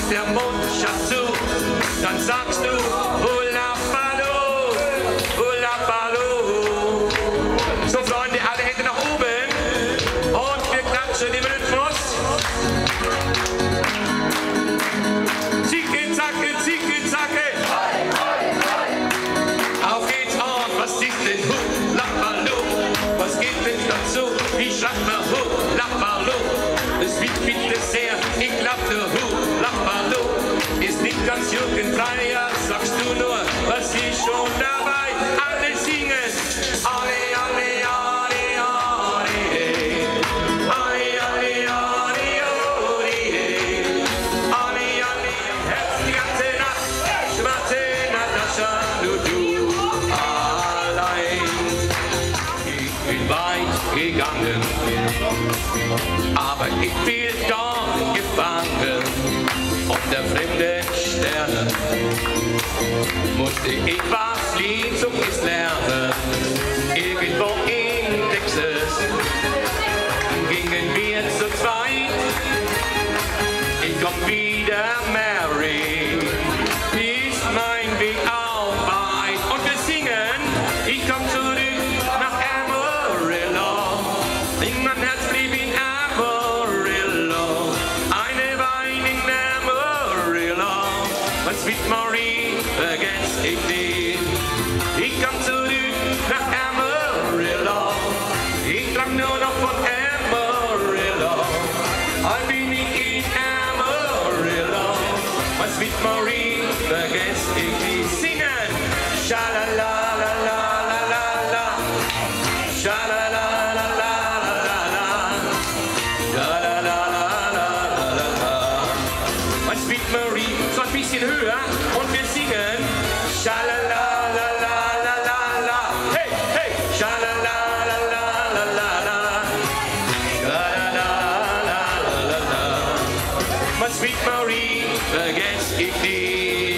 ist der Mundschutz zu, dann sagst du Hulapalo, Hulapalo. So Freunde, alle Hände nach oben und wir klatschen im Rhythmus. Zicke, zacke, zicke, zacke. Auf geht's und was ist denn Hulapalo? Was geht denn dazu? Wie schreibt man Hulapalo? Es wird bitte sehr, ich glaub nur Hulapalo. Ist nicht ganz jugendfrei, ja, sagst du nur, was ist schon dabei? Alle singen, alle, alle, alle, alle, alle, alle, alle, alle, alle, Herz, die ganze Nacht, schwarze Natascha, nur du allein. Ich bin weit gegangen, aber ich bin doch gefangen. Auf der fremden Sterne musste ich was Lieblungs lernen. Irgendwo in Texas gingen wir zu zweit. Ich komm wieder, Mary, ist mein Weg auch weit. Und wir singen, ich komm zurück nach Amarillo. In mein Herz blieb in Amarillo. Eine Wein in Amarillo. Was mit Marie vergesst ich nicht. Ich komm zurück nach Amarillo. Ich träum nur noch von Amarillo. Heute bin ich in Amarillo. Was mit Marie vergesst ich nicht. Singen! Schalalalalalala. Schalalalalalala. Schalalalalalala. Was mit Marie, so ein bisschen höher und wir singen. Schalalalalalala. Hey, hey, schalalalalalala. Schalalalalalala. Was mit Marie vergesst ich nicht.